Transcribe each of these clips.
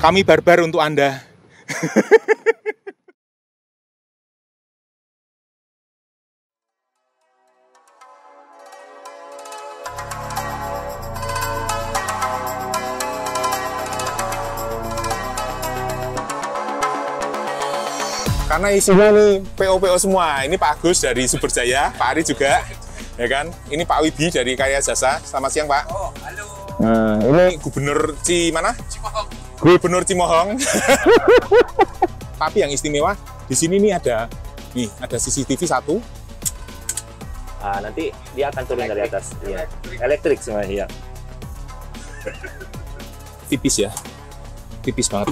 Kami barbar untuk Anda. Karena isinya nih PO-PO semua. Ini Pak Agus dari Superjaya, Pak Ari juga, ya kan? Ini Pak Wibi dari Karya Jasa. Selamat siang, Pak. Oh, halo. Nah, ini Gubernur mana? Cimohong. Gubernur Cimohong. Tapi yang istimewa di sini nih ada CCTV satu. Nanti dia akan turun dari atas. Iya. Elektrik semuanya. Iya. Tipis ya, tipis banget.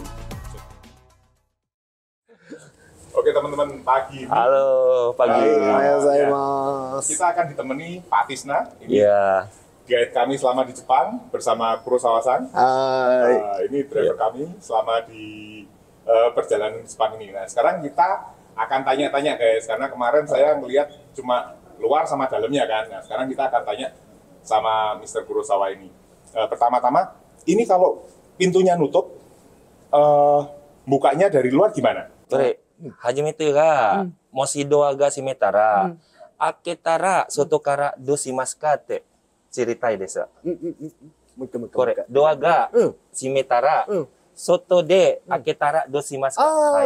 Oke teman-teman, pagi ini. Halo, pagi. Kita akan ditemani Pak Tisna. Iya. Guide kami selama di Jepang bersama Kurosawa-san. Ini driver kami selama di perjalanan Jepang ini. Nah, sekarang kita akan tanya-tanya guys, karena kemarin saya melihat cuma luar sama dalamnya kan. Nah, sekarang kita akan tanya sama Mr. Kurosawa ini. Pertama-tama, ini kalau pintunya nutup, bukanya dari luar gimana? Hajimete ga moshi doa ga shimetara aketara soto kara doshimasu ka tte ciritai desu. Kore doa ga shimetara soto de aketara doshimasu ka.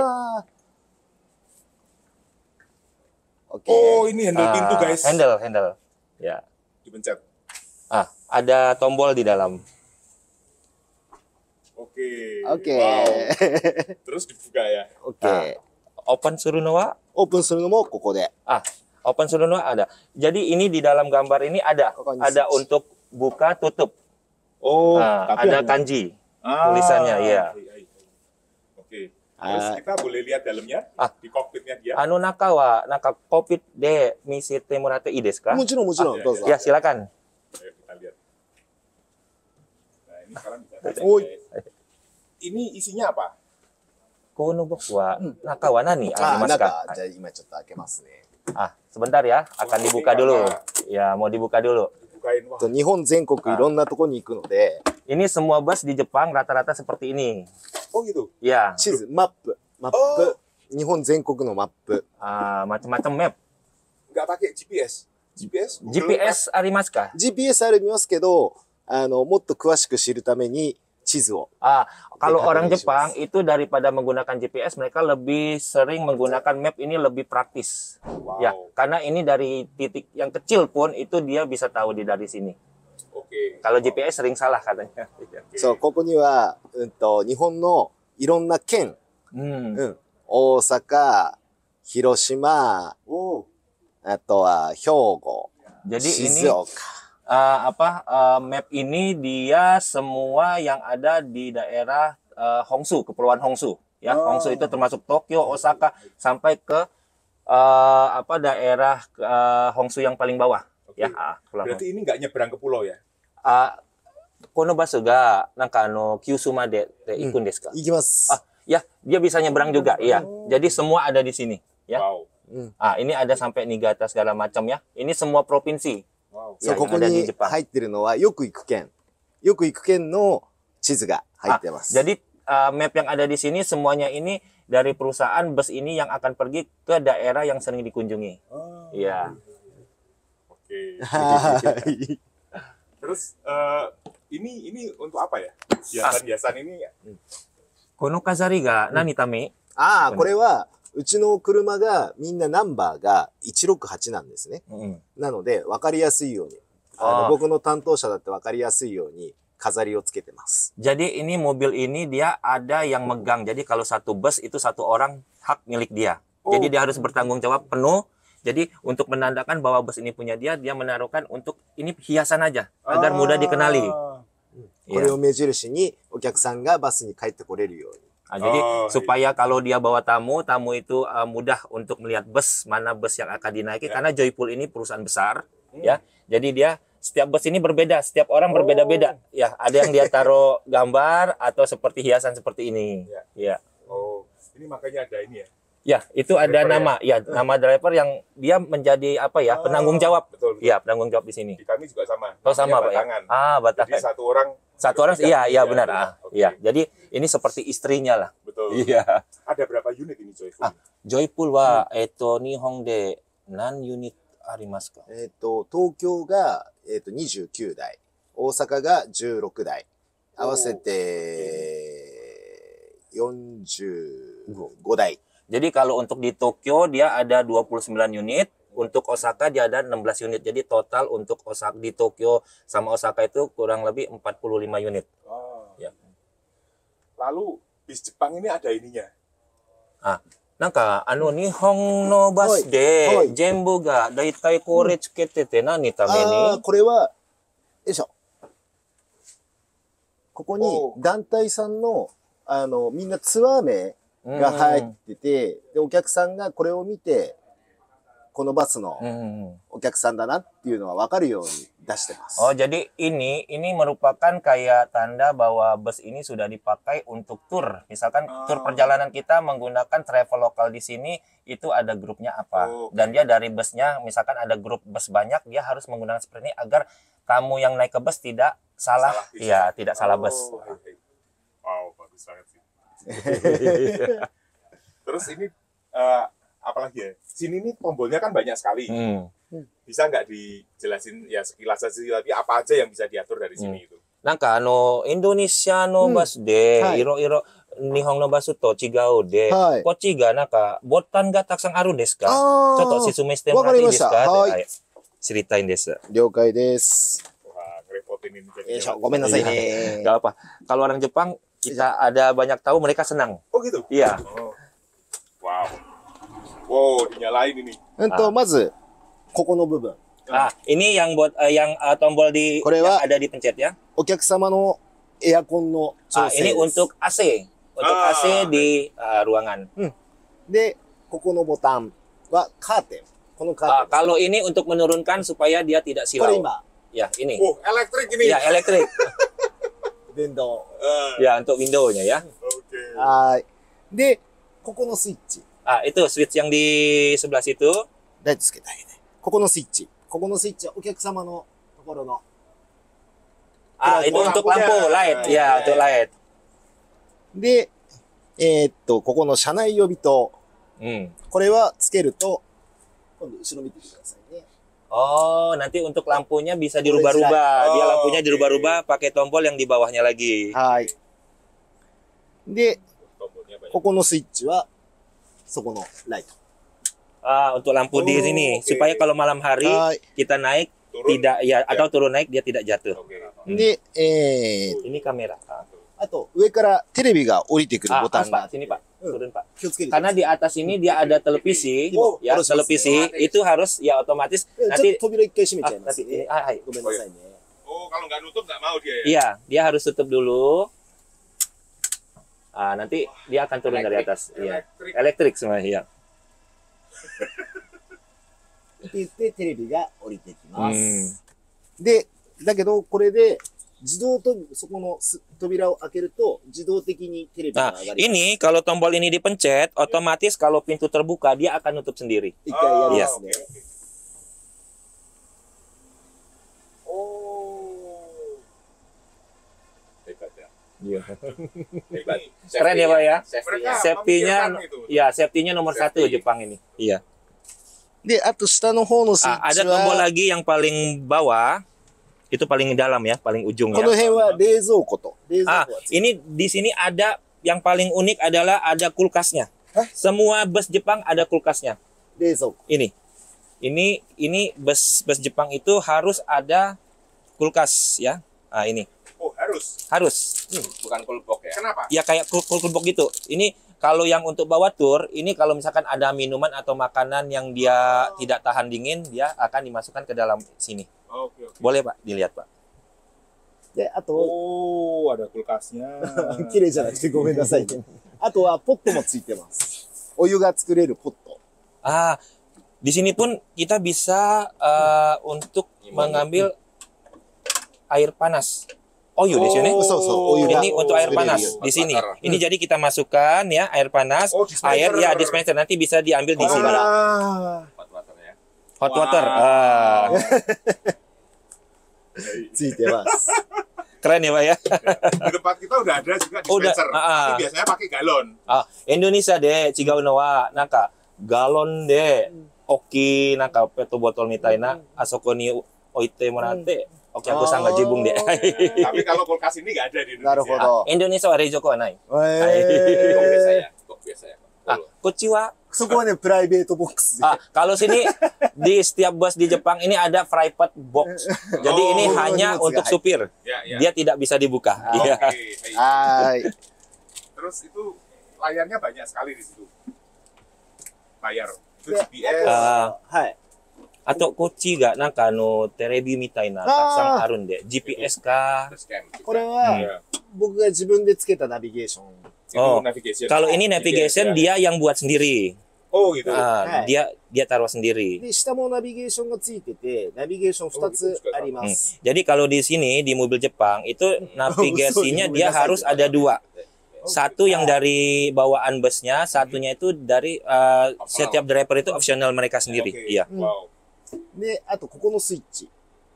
Oke. Oh, ini handle pintu guys. Handle. Ya. Dipencet. Ada tombol di dalam. Oke. Wow. Terus dibuka ya. Oke. Open suru no wa? Open suru no mo koko de. Open suru no ada. Jadi ini di dalam gambar ini ada untuk buka tutup. Oh, ada kanji tulisannya, iya. Oke. Terus kita boleh lihat dalamnya di kokpitnya dia. Naka kokpit de misite moratte ii desu ka? Mochiron, dozo. Ya, silakan. Ayo kita lihat. Nah, ini sekarang bisa baca. Ini isinya apa? Kono box wa naka wa nani arimasu ka? Sebentar ya, akan dibuka dulu. Ya, mau dibuka dulu. Bukain. Wah. Nihon zenkoku ironna toko ni iku no de. Ini semua bus di Jepang rata-rata seperti ini. Oh gitu. Ya. Map. Nihon zenkoku no map. Macam-macam map. Nggak pakai GPS. GPS arimasu ka? GPS ありますけど、もっと詳しく知るために地図を。 Kalau orang Jepang itu daripada menggunakan GPS, mereka lebih sering menggunakan map. Ini lebih praktis. Wow. Ya, karena ini dari titik yang kecil pun itu dia bisa tahu dari sini. Oke. Kalau GPS sering salah katanya. So, ここには、日本のいろんな県、大阪、広島、あとは兵庫、 Jadi ini 静岡。 map ini dia semua yang ada di daerah Honshu, Kepulauan Honshu. Ya, Honshu itu termasuk Tokyo, Osaka, sampai ke daerah Honshu yang paling bawah. Okay. Ya, berarti ini nggak nyebrang ke pulau ya? Kono basu ga nanka Kyushu made ikun desu ka? Ikimasu. Ya, dia bisa nyebrang juga. Iya. Jadi semua ada di sini. Ya. Wow. Ini ada sampai Niigata segala macam ya. Ini semua provinsi. Wow. So, ここに入ってるのはよく行く県の地図が入ってます。 Jadi map yang ada di sini semuanya ini dari perusahaan bus ini yang akan pergi ke daerah yang sering dikunjungi. Iya. Oke. Terus ini untuk apa ya? Hiasan-hiasan ini ya? Kono kazari ga nani tame? これはうちの車がみんなナンバーが168なんですね。なので、わかりやすいように、僕の担当者だってわかりやすいように飾りをつけてます。 Jadi ini mobil ini dia ada yang megang. Jadi kalau satu bus itu satu orang hak milik dia. Jadi dia harus bertanggung jawab penuh. Jadi untuk menandakan bahwa bus ini punya dia, dia menaruhkan untuk ini hiasan aja agar mudah dikenali. これを目印にお客さんがバスに帰ってこれるように。 Jadi supaya kalau dia bawa tamu itu mudah untuk melihat bus, mana bus yang akan dinaiki. Karena Joypool ini perusahaan besar, ya. Jadi dia setiap bus ini berbeda, setiap orang berbeda-beda. Ya, ada yang dia taruh gambar atau seperti hiasan seperti ini. Ya. Oh, ini makanya ada ini ya. Ya, itu ada Driver nama, ya, nama driver yang dia menjadi apa ya, penanggung jawab. Betul. Iya, penanggung jawab di sini. Di kami juga sama. Oh, sama Pak ya? Batangan. Batangan. Jadi satu orang iya, iya benar. Oke. Iya. Jadi ini seperti istrinya lah. Betul. Iya. Ada berapa unit ini Joyful? Joyful wa Nihon de nan unit arimasu ka? 東京が、29台。大阪が16台。合わせて、45台。 Jadi kalau untuk di Tokyo dia ada 29 unit, untuk Osaka dia ada 16 unit. Jadi total untuk Osaka di Tokyo sama Osaka itu kurang lebih 45 unit. Ya. Lalu bis Jepang ini ada ininya. なんか日本のバスで全部がだいたいこれつけてて何ために？ これは、よいしょ。ここに団体さんの、みんなツアー名が入ってて、で、お客さんがこれを見て、このバスのお客さんだなっていうのは分かるように出してます。 Oh, jadi ini merupakan kayak tanda bahwa bus ini sudah dipakai untuk tur. Misalkan tur perjalanan kita menggunakan travel lokal di sini, itu ada grupnya apa. Dan dia dari busnya, misalkan ada grup bus banyak, dia harus menggunakan seperti ini agar kamu yang naik ke bus tidak salah. Iya, tidak salah bus. Wow, bagus banget sih. Terus ini apalagi ya? Sini nih tombolnya kan banyak sekali. Bisa nggak dijelasin ya sekilas aja, tapi apa aja yang bisa diatur dari sini itu? なんかインドネシアのバスでいろいろ日本のバスと違うで、こっちがなんかボタンがたくさんあるんですか？ちょっと説明してもらっていいですか？はい。知りたいんです。 了解です。 Wah, ngerepotin ini Yo, jadinya. gomen nasai ne. Gak apa. Kalau orang Jepang kita ada banyak tahu mereka senang. Oh gitu? Iya. Wow. Wow, dinyalain ini. まず、ここの部分。 Ini yang buat yang tombol di yang ada di pencet ya. お客様のエアコンの調整です。 Ini untuk AC. Untuk AC di ruangan. で、ここのボタンはカーテン。このカーテン。 Kalau ini untuk menurunkan supaya dia tidak これ silau. 今、 Ya, ini. Oh, elektrik ini. Ya, elektrik. 電動。 Ya, untuk window-nya ya. Oke. はい。で、ここのスイッチ。 Itu switch yang di sebelah situ. ライトつけてあげて。ここのスイッチ。ここのスイッチはお客様のところの。 Itu untuk lampu light. Ya, untuk light. で、ここの車内予備灯。これはつけると、今度後ろ見てくださいね。 Oh, nanti untuk lampunya bisa dirubah-rubah. Dia lampunya dirubah-rubah pakai tombol yang di bawahnya lagi. はい。で、ここのスイッチは、そこのライト。 Untuk lampu di sini supaya kalau malam hari kita naik tidak ya atau turun naik dia tidak jatuh. で、 Ini kamera. あと、上からテレビが降りてくるボタンが。 Pak, sini Pak. Turun Pak. 気をつけて。 Karena di atas ini dia ada televisi, ya televisi itu harus ya otomatis ちょっ nanti と扉一回閉めちゃいます nanti ね。 hai. ごめんなさいね。 Oh, kalau nggak nutup nggak mau dia ya? Iya, dia harus tutup dulu. Nanti dia akan turun dari atas. Iya. Elektrik semua, iya. って言ってテレビが降りてきます。で、だけどこれで自動とそこの扉を開けると自動的にテレビが上がります。 Ini kalau tombol ini dipencet, otomatis kalau pintu terbuka dia akan nutup sendiri. 一回やりますね。 Hebat ya. Iya. Hebat. Keren ya Pak ya. Mereka Safety-nya, memikirkan itu. ya safety-nya nomor satu Jepang ini. Iya. で、あと下の方のスイッ Ada チ tombol は、 lagi yang paling bawah, itu paling dalam ya, paling ujung この ya. 辺は冷蔵庫と。冷蔵庫はついてる Ini di sini ada yang paling unik adalah ada kulkasnya. Semua bus Jepang ada kulkasnya. 冷蔵庫。 Ini bus Jepang itu harus ada kulkas ya. Ini Oh, harus. harus. Bukan kulbok ya. Kenapa? Ya kayak kulbok gitu. Ini kalau yang untuk bawa tur, ini kalau misalkan ada minuman atau makanan yang dia tidak tahan dingin, dia akan dimasukkan ke dalam sini. Oke. Boleh Pak, dilihat Pak. で、あと、 Oh, ada kulkasnya. 綺麗じゃなくてごめんなさいね。あとはポットもついてます。お湯が作れるポット。 Di sini pun kita bisa untuk mengambil air panas. oyu di sini. Ini untuk air panas di sini. Ini jadi kita masukkan ya air panas, air ya dispenser nanti bisa diambil di sini. Hot water ya. Hot water. Keren ya Pak ya. Di tempat kita udah ada juga dispenser. Tapi biasanya pakai galon. Indonesia deh, cigau noa, naka galon deh, oki naka peto botol mitaina, asokoni oite monate. Oke, aku sangat jibung deh. Tapi kalau kulkas ini nggak ada di Indonesia. Indonesia wa reijoko nai. Kok biasa ya? Kok biasa ya? Kochiwa. private box. Kalau sini di setiap bus di Jepang ini ada private box. Jadi ini hanya untuk supir. Dia tidak bisa dibuka. Terus itu layarnya banyak sekali di situ. Layar. Itu GPS. Atau kochi ga nanka terebi mitai na takusan arun de GPS ka. これは僕が自分でつけたナビゲーション。 Kalau ini navigation dia yang buat sendiri. Oh gitu. Dia taruh sendiri. で下もナビゲーションがついてて、ナビゲーション2つあります。 Jadi kalau di sini di mobil Jepang itu navigasinya dia harus ada dua. Satu yang dari bawaan busnya, satunya itu dari setiap driver itu optional mereka sendiri. Iya. De, あとここのスイッチ。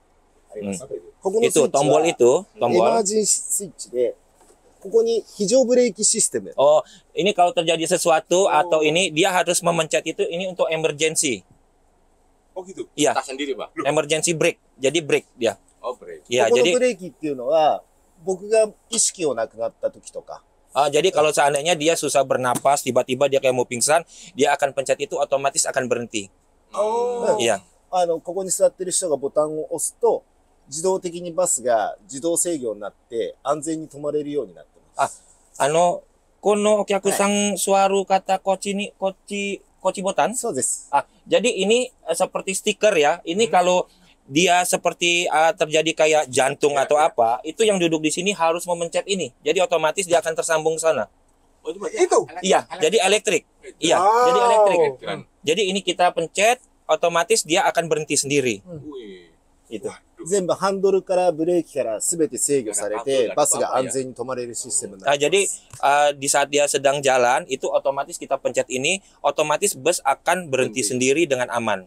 Itu tombol itu, エマージンスイッチで、ここに非常ブレーキシステム。 Oh, ini kalau terjadi sesuatu atau ini dia harus memencet itu ini untuk emergency. Oh gitu. Iya. Sendiri, Pak. Emergency brake. Jadi brake dia. Oh, brake. Iya, ここ jadi のブレーキっていうのは、僕が意識をなくなった時とか。 jadi kalau seandainya dia susah bernapas, tiba-tiba dia kayak mau pingsan, dia akan pencet itu otomatis akan berhenti. Oh. Iya. ここに座ってる人がボタンを押すと、自動的にバスが自動制御になって安全に止まれるようになってます。 このお客さん座るkata koci botan? そうです。 Jadi ini seperti stiker ya. Ini kalau dia seperti terjadi kayak jantung atau apa, itu yang duduk di sini harus memencet ini. Jadi otomatis dia akan tersambung ke sana. Oh, itu? Iya, jadi elektrik. Iya, jadi elektrik. Jadi ini kita pencet, otomatis dia akan berhenti sendiri. Itu. 全部ハンドルからブレーキからすべて制御されて、バスが安全に止まれるシステムになってます。 Jadi di saat dia sedang jalan, itu otomatis kita pencet ini, otomatis bus akan berhenti sendiri dengan aman.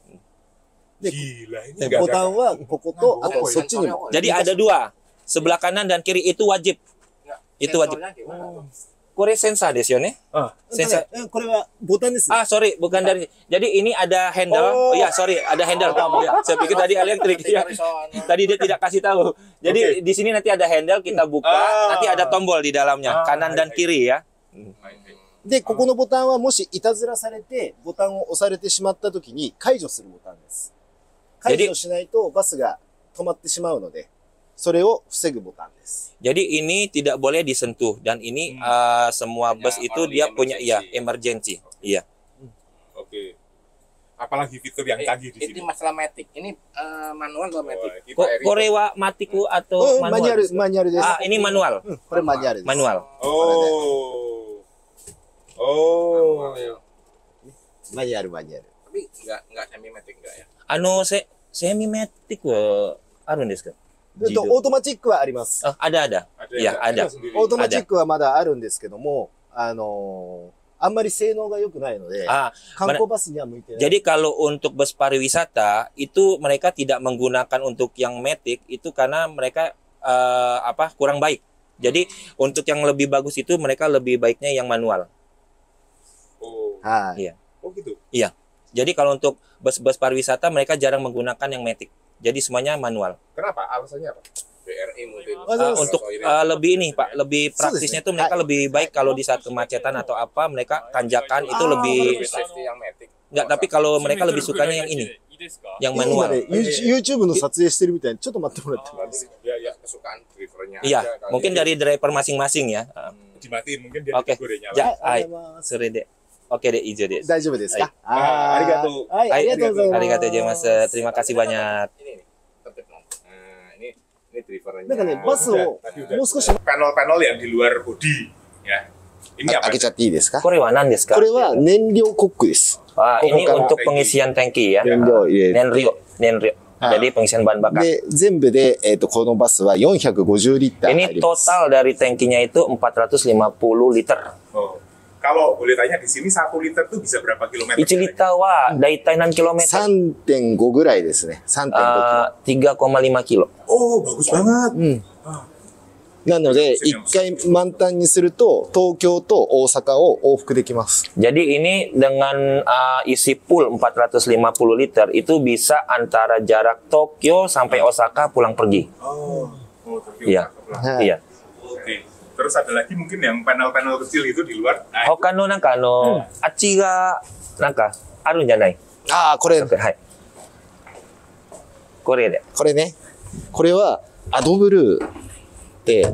Gila, ini でボタンはこことあとそっちにも。 Jadi ada dua, sebelah kanan dan kiri itu wajib. Itu wajib. Kore sensa desu yo ne? Sensa. これはボタンですね。 Sorry, bukan dari. Jadi ini ada handle. Oh ya, sorry, ada handle. Ya, saya pikir tadi elektrik. Ya. Tadi dia tidak kasih tahu. Jadi di sini nanti ada handle, kita buka, nanti ada tombol di dalamnya, kanan dan kiri ya. で、ここのボタンはもしいたずらされて、ボタンを押されてしまった時に解除するボタンです。解除しないとバスが止まってしまうので、それを防ぐボタンです。 Jadi ini tidak boleh disentuh dan ini semua bus itu dia punya emergency. Iya. Oke. Apalagi fitur yang canggih di sini. Ini masalah matic. Ini manual atau matic? Korewa matiku atau manual? Manualです。 Ini manual. これマニュアルです。 Manual. Manual. Tapi nggak semi matic nggak ya? Semi maticあるんですか? オートマチックはあります。 ada. Ya, ada. オートマチックはまだあるんですけども、あんまり性能が良くないので、観光バスには向いてない。 Jadi kalau untuk bus pariwisata itu mereka tidak menggunakan untuk yang matic itu karena mereka kurang baik. Jadi untuk yang lebih bagus itu mereka lebih baiknya yang manual. Iya. Oh gitu. Iya. Jadi kalau untuk bus-bus pariwisata mereka jarang menggunakan yang matic. Jadi semuanya manual. Kenapa? Alasannya apa? BRI mungkin. Untuk lebih ini Pak, lebih praktisnya itu mereka lebih baik kalau di saat kemacetan atau apa mereka tanjakan itu lebih. Enggak, tapi kalau mereka lebih sukanya yang ini, yang manual. YouTube の撮影してるみたいにちょっと待ってもらってもいいですか? Ya, kesukaan drivernya. Iya, mungkin dari driver masing-masing ya. Dimatiin mungkin dia gorengnya. Ya, sore deh. Oke deh, ijo deh. 大丈夫ですか? Arigatou. はい、ありがとうございます。 Arigatou gozaimasu. Terima kasih banyak. Ini drivernya. なんかね、バスをもう少し panel-panel yang di luar bodi ya. Ini apa? 開けちゃっていいですか? これは何ですか? これは燃料コックです。 Ini untuk pengisian tangki ya. 燃料入れる。 燃料。 Jadi pengisian bahan bakar. で、全部で、このバスは450リッター入 Ini ります。 total dari tangkinya itu 450 liter. Oh. Kalau boleh tanya di sini 1 liter tuh bisa berapa kilometer? 1 liter wa daitai 6 km. 3.5 ぐらいですね。3.5 キロ。 3,5 kilo. Oh, bagus banget. なので、1回満タンにすると、東京と大阪を往復できます。 Jadi ini dengan isi full 450 liter itu bisa antara jarak Tokyo sampai Osaka pulang pergi. Oh, tapi Iya. Nah. Iya. Oke. Terus ada lagi mungkin yang panel-panel kecil itu di luar. Nah, Hoka no nanka achi ga nanka aruんじゃない? ああ、これ、 はい。これで。 これね。これは、アドブルーで、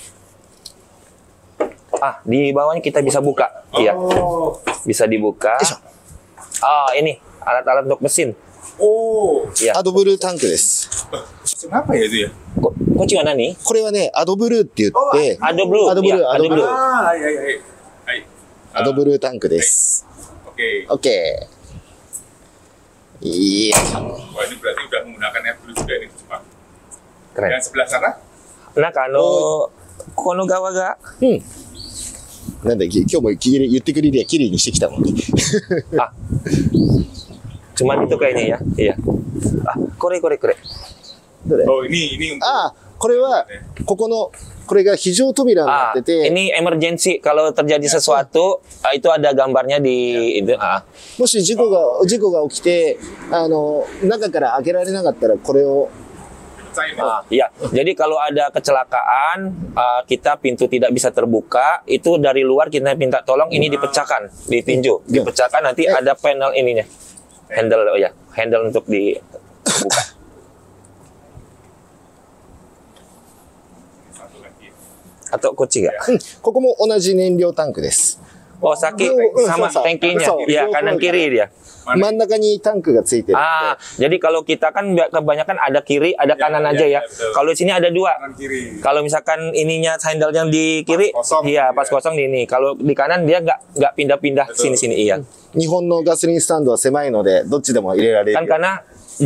Ah, di bawahnya kita bisa buka. Iya. oh, Bisa dibuka. Ah, ini alat-alat untuk mesin. oh, Iya. アドブルータンクです。 kenapa ya itu ya? Kochi wa nani? これはね、アドブルーって言って、 Ado blue. アドブルー、 Iya, アドブルー。 Ah, iya, iya, iya. Hai. アドブルータンクです。 Oke. オッケー。いや、 Wah, ini berarti udah menggunakan air blue juga ini di Jepang. Keren. Yang sebelah sana? Naka kono gawa ga うん。なんだっけ、今日も言ってくれりゃ綺麗にしてきたのに。 ah. Cuman itu kayaknya ya. Iya. Ah, kore. どれ Oh, ini untuk ああ、これは、ここの、これが非常扉にな Ah, ってて、 ini emergency kalau terjadi sesuatu, itu ada gambarnya di itu. Ah. もし事故が起きて、中から開けられなかったら、これを、 pecahin ya? Ah, iya. Jadi kalau ada kecelakaan, kita pintu tidak bisa terbuka, itu dari luar kita minta tolong ini dipecahkan, ditinju, dipecahkan nanti ada panel ininya, handle ya, handle untuk dibuka. Satu lagi. Atau kunci nggak? ここも同じ燃料タンクです。 Oh sakit sama Susah. tankinya, Susah. ya kanan kiri dia. 真ん中にタンクがついてるんで。 Ah, jadi kalau kita kan kebanyakan ada kiri, ada kanan aja ya. betul. Kalau di sini ada dua. Kanan kiri. Kalau misalkan ininya handle yang di kiri, Pas kosong, iya gitu pas ya. kosong di ini. Kalau di kanan dia nggak pindah-pindah Betul. sini-sini, iya. 日本のガソリンスタンドは狭いので、どっちでも入れられる Kan よ。 karena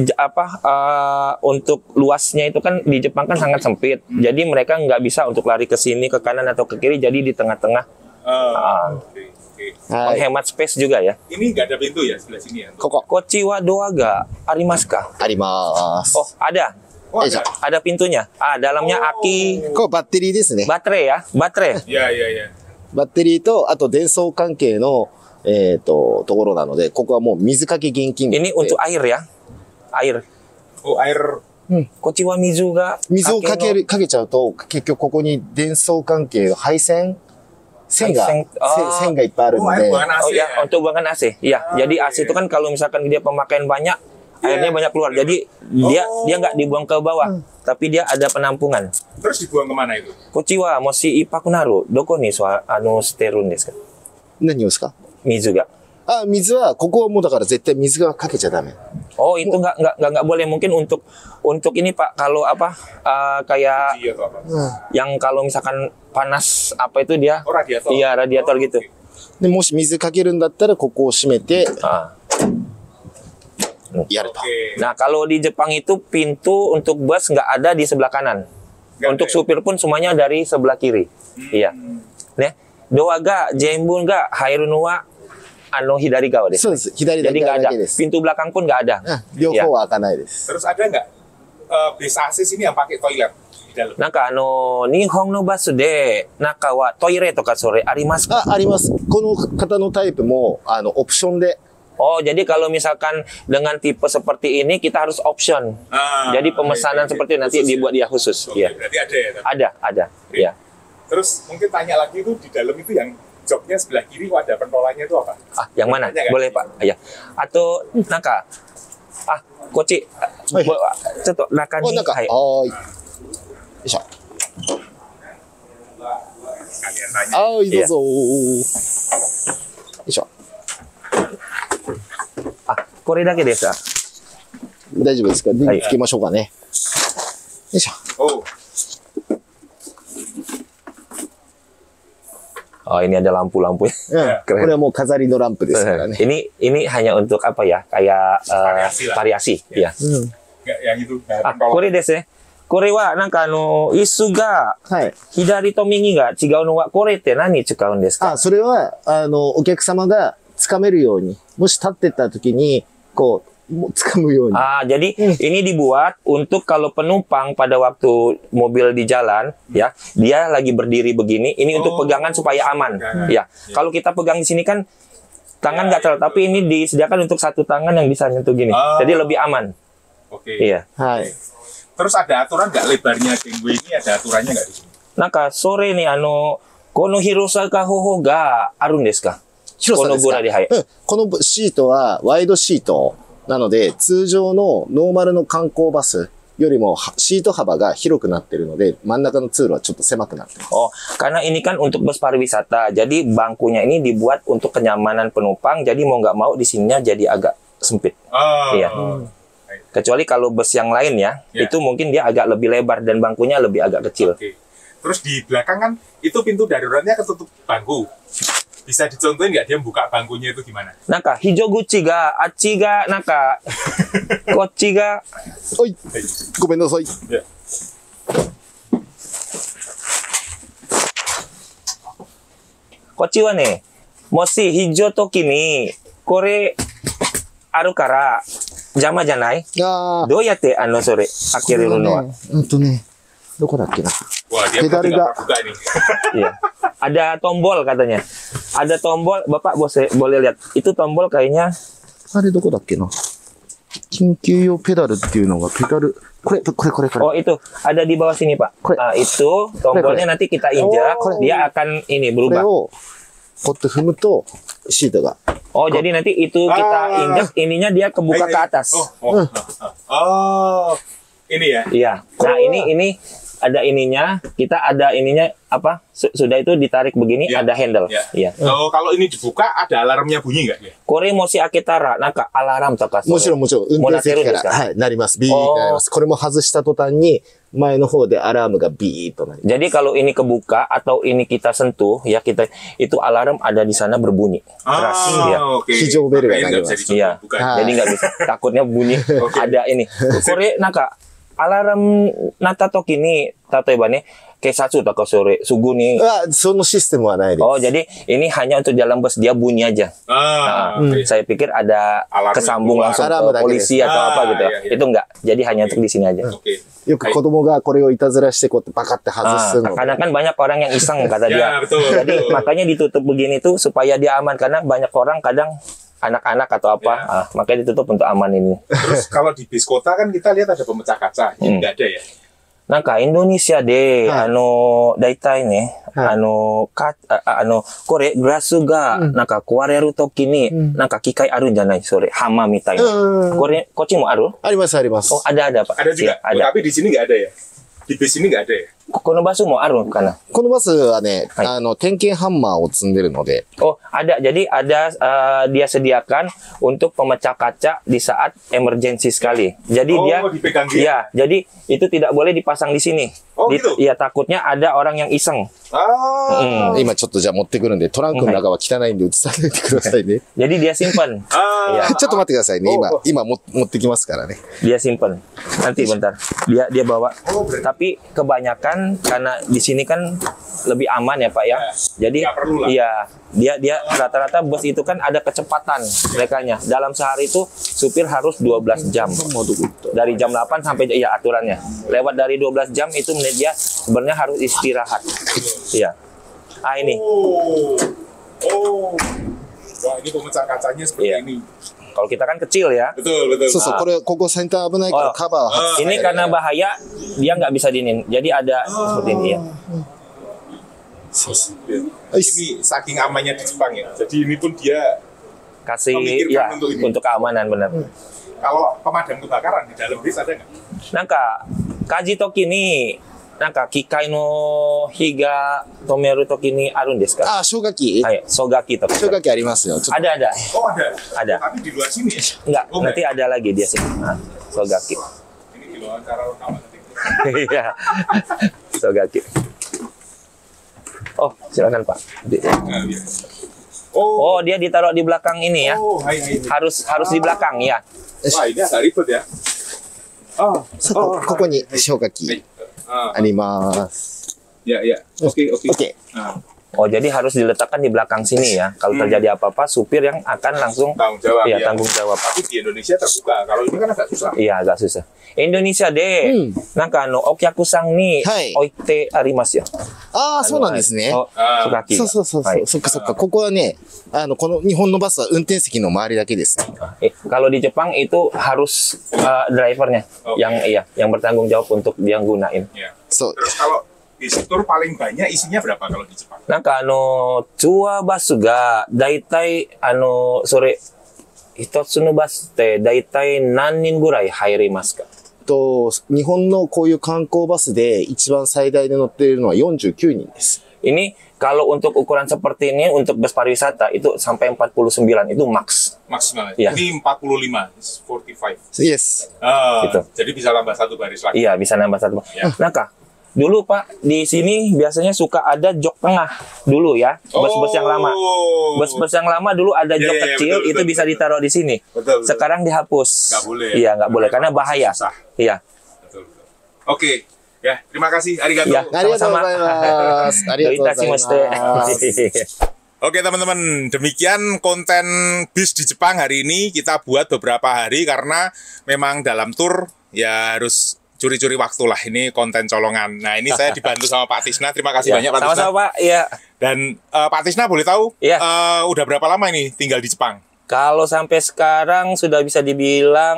untuk luasnya itu kan di Jepang kan sangat sempit. Jadi mereka nggak bisa untuk lari ke sini, ke kanan atau ke kiri. Jadi di tengah-tengah Oke, oke. はい。 menghemat space juga ya. Ini nggak ada pintu ya sebelah sini ya? ここ、 Kochi wa doa ga arimasu ka? あります。 Oh, ada. Oh, Iya. ada. Ada pintunya. Ah, dalamnya aki これバッテリーですね。 baterai ya, baterai. Ya, ya, ya. バッテリーと、あと電装関係の、ところなので、ここはもう水かけ現金。 Ini untuk air ya. Air. Oh, air. Kochi wa mizu ga 水をかけちゃうと、結局ここに電装関係の配線線が、 配線線がいっぱいある Oh, の air で、 buangan AC Oh ya, ya? untuk buangan AC. Iya, jadi AC itu kan kalau misalkan dia pemakaian banyak, airnya banyak keluar. Jadi dia nggak dibuang ke bawah, tapi dia ada penampungan. Terus dibuang kemana itu? Kochi wa moshi ippaku naru, doko ni steru desu ka? 何をですか？ Mizu ga. あ、水は、ここはもうだから絶対水がかけちゃダメ。 Oh, itu nggak boleh. Mungkin untuk ini Pak, kalau apa kayak Iya, atau apa? yang kalau misalkan panas apa itu dia? Oh, radiator. Iya, radiator gitu. で、もし水かけるんだったら、ここを閉めて、 Ah. やると。 Oke. Nah, kalau di Jepang itu pintu untuk bus nggak ada di sebelah kanan. Nggak Untuk ada ya? supir pun semuanya dari sebelah kiri. Iya. Nih, doa ga, jembun ga, hairun wa, hidari gawa desu. そうです。左だ Jadi け nggak ada. だけです。 Pintu belakang pun nggak ada. 両 Iya. 方は開かないです。 Terus ada nggak bis AC sini yang pakai toilet di dalam? なんか日本のバスで中はトイレとかそれありますか？ あ、あります。この方のタイプも、オプションで、 Oh, jadi kalau misalkan dengan tipe seperti ini kita harus option. Ah, Jadi pemesanan oke, oke. seperti nanti Khusus ya? dibuat dia khusus. Oke, Iya. berarti ada ya? Tapi? Ada. Iya. Terus mungkin tanya lagi itu di dalam itu yang joknya sebelah kiri kok ada pentolannya itu apa? Ah, yang mana? Tanya nggak? Boleh, Pak? Iya. Atau naka? Ah, koci. Hai. Contoh naka お、 ni. なんか、は Hai. ーい。よいしょ。 Sekalian tanya. はーい、どうぞ。よいしょ。 Ah, これだけですか？ 大丈夫ですか？電はい気つけましょうかね。よいしょ。 Oh, Oh, ini ada lampu-lampunya. うん。これはもう飾りのランプですからね。 Ini hanya untuk apa ya? Kayak Variasi lah. variasi. Iya. うん。 Nggak, yang itu. Kore desu ne. Kore wa nanka isu ga はい。 左と右が違うのは、これって何に使うんですか？ それは、お客様が掴めるように、もし立ってた時に、こう、掴むように。 Jadi ini dibuat untuk kalau penumpang pada waktu mobil di jalan, ya, dia lagi berdiri begini, ini untuk pegangan supaya aman. Ya, kalau kita pegang di sini kan tangan nggak terlalu, tapi ini disediakan untuk satu tangan yang bisa nyentuh gini, jadi lebih aman. Oke. Iya. Hai. Terus ada aturan nggak lebarnya Dengwe ini, ada aturannya nggak di sini? なんかそれにこの広さが方法があるんですか？ 広さですか？ このぐらいで、はい。 このシートはワイドシートなので、通常のノーマルの観光バスよりもシート幅が広くなっているので、真ん中の通路はちょっと狭くなってます。 Oh, karena ini kan untuk bus pariwisata, jadi bangkunya ini dibuat untuk kenyamanan penumpang, jadi mau nggak mau di sininya jadi agak sempit. Iya. Kecuali kalau bus yang lain ya, itu mungkin dia agak lebih lebar dan bangkunya lebih agak kecil. Terus di belakang kan itu pintu daruratnya ketutup bangku. Bisa dicontohin nggak dia buka bangkunya itu gimana? Naka, hijoguchi ga, achi ga, naka, kochi ga. Oi, gomen nasai. Ya. Kochi wa ne, moshi hijau toki ni, kore aru kara, jama janai? Doうやってそれ開けれるのは？ どこだっけな。 Wah, dia Pedal nggak buka ini. Iya. Ada tombol katanya. Ada tombol, Bapak boleh lihat. Itu tombol kayaknya. あれどこだっけな。緊急用ペダルっていうのが、ペダル、これ。 Oh itu, ada di bawah sini Pak. Itu tombolnya nanti kita injak, dia akan ini これ berubah. を、こうやって踏むと、シートが。 Oh jadi nanti itu kita injak, ininya dia kebuka ke atas. Oh, ini ya? Iya. Nah ini ada ininya, kita ada ininya apa? Sudah itu ditarik begini, ada handle. Iya. Kalau ini dibuka, ada alarmnya bunyi nggak ya? Kore moshi aketara, naka alarm taka. もちろん、運転席から、はい、なります。ビーってなります。これも外した途端に、前の方でアラームがビーっとなります。 Jadi kalau ini kebuka atau ini kita sentuh, ya kita itu alarm ada di sana berbunyi keras. Ya. Okay. Hijau bel nggak bisa Iya. Jadi nggak bisa. Takutnya bunyi. Ada ini. Kore naka alarm nata toki ni, tateba ne, keisatsu atau sore sugu nih. そのシステムはないです。 Oh, jadi ini hanya untuk jalan bus, dia bunyi aja. Saya pikir ada kesambung langsung ke polisi atau apa gitu. Itu enggak. Jadi hanya untuk di sini aja. よく子供がこれをいたずらしてこうやってパカって外すの。 Karena kan banyak orang yang iseng kata dia. Ya, betul, Jadi makanya ditutup begini tuh supaya dia aman, karena banyak orang kadang anak-anak atau apa, makanya ditutup untuk aman ini. Terus kalau di bis kota kan kita lihat ada pemecah kaca, ini nggak ada ya? なんかインドネシアで、大体ね、これグラスがなんか壊れるときに、なんか機械あるんじゃない？それ、ハンマーみたいな。これ、こっちもある？ あります、あります。 Oh, ada Pak. Ada juga. Ada. Tapi di sini nggak ada ya? Di bis ini nggak ada ya? このバスもあるのかな？ このバスはね、点検ハンマーを積んでるので。 Oh, ada. Jadi ada dia sediakan untuk pemecah kaca di saat emergency sekali. Jadi dipegang dia. Ya, jadi itu tidak boleh dipasang di sini. Oh, gitu? Ya, takutnya ada orang yang iseng. 今ちょっとじゃあ持ってくるんで、トランクの中は汚いんで映さないでくださいね。 Jadi dia simpan. Ya. ちょっと待ってくださいね。今持ってきますからね。 Dia simpan. Nanti bentar. Dia bawa. Tapi kebanyakan karena di sini kan lebih aman ya Pak ya. Jadi iya, dia rata-rata bus itu kan ada kecepatan merekanya. Dalam sehari itu supir harus 12 jam. Dari jam 8 sampai ya aturannya. Lewat dari 12 jam itu dia sebenarnya harus istirahat. Iya. Ah ini. Wah, ini pemecah kacanya seperti ini. Kalau kita kan kecil ya. Betul. そうそう、これ、ここセンター危ないからカバー。 Ini karena bahaya, dia nggak bisa dinin. Jadi ada seperti ini ya. Ini saking amannya di Jepang ya. Jadi ini pun dia Kasih memikirkan ya untuk ini. untuk keamanan benar. Kalau pemadam kebakaran di dalam bis ada nggak? なんか火事時になんか機械の火が止める時にあるんですか？ 消火器？ はい、消火器とか。 消火器ありますよ。 Ada. Oh ada. Ada. Tapi di luar sini ya? Enggak, nanti ada lagi dia sini. Nah, Sogaki. Ini di luar cara rekaman nanti. Iya. Sogaki. Oh, silakan Pak. Oh, dia ditaruh di belakang ini ya. Oh, hai. Harus di belakang ya. Wah, ini agak ribet ya. ここに消火器あります。 Ya, ya. Oke, oke. Oke. Oh, jadi harus diletakkan di belakang sini ya. Kalau terjadi apa-apa, supir yang akan langsung tanggung jawab. Iya, tanggung jawab. Tapi di Indonesia terbuka. Kalau ini kan agak susah. Iya, agak susah. Indonesia de, okyaku-san ni oite arimasu yo. そうなんですね。 Sukaki. そう。そっかそっか。ここはね、この日本のバスは運転席の周りだけです。 Kalau di Jepang itu harus drivernya yang bertanggung jawab untuk dia gunain. So. Terus kalau di tour paling banyak isinya berapa kalau di Jepang? なんかツアーバスがだいたいそれ一つのバスってだいたい何人ぐらい入りますか？ 日本のこういう観光バスで一番最大で乗っているのは49人です。 Ini kalau untuk ukuran seperti ini untuk bus pariwisata itu sampai 49 itu max. Maksimal. Ya. Ini 45, 45. Yes. Gitu. Jadi bisa nambah satu baris lagi. Iya, bisa nambah satu. Ya. Nah, Kak, dulu Pak di sini biasanya suka ada jok tengah dulu ya, bus-bus yang lama. Bus-bus yang lama dulu ada jok kecil betul, itu bisa ditaruh di sini. Betul. Sekarang dihapus. Nggak boleh. Iya, nggak boleh karena bahaya. Susah. Iya. Betul. Oke. Ya, terima kasih. Arigato. Ya, sama-sama. Oke teman-teman, demikian konten bis di Jepang hari ini kita buat beberapa hari karena memang dalam tour ya harus curi-curi waktu lah, ini konten colongan. Nah ini saya dibantu sama Pak Tisna, terima kasih banyak Pak Tisna. Sama-sama Pak, iya. Dan Pak Tisna boleh tahu, udah berapa lama ini tinggal di Jepang? Kalau sampai sekarang sudah bisa dibilang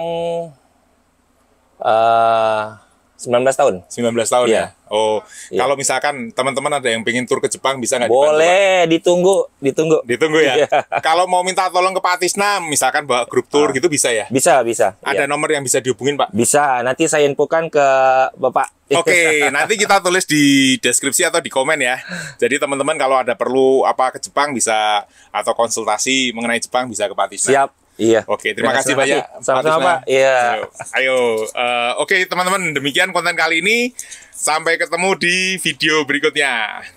19 tahun. 19 tahun Iya. ya? Oh, Iya. kalau misalkan teman-teman ada yang pengen tur ke Jepang bisa nggak Boleh, ditunggu. Ditunggu ya? Iya. Kalau mau minta tolong ke Pak Tisna, misalkan bawa grup tour gitu bisa ya? Bisa. Ada Iya. nomor yang bisa dihubungin Pak? Bisa, nanti saya infokan ke Bapak. Oke, nanti kita tulis di deskripsi atau di komen ya. Jadi teman-teman kalau ada perlu apa ke Jepang bisa, atau konsultasi mengenai Jepang bisa ke Pak Tisna. Siap. Iya. Oke, terima kasih banyak. Sama-sama Pak. Iya. Ayo. Oke teman-teman, demikian konten kali ini. Sampai ketemu di video berikutnya.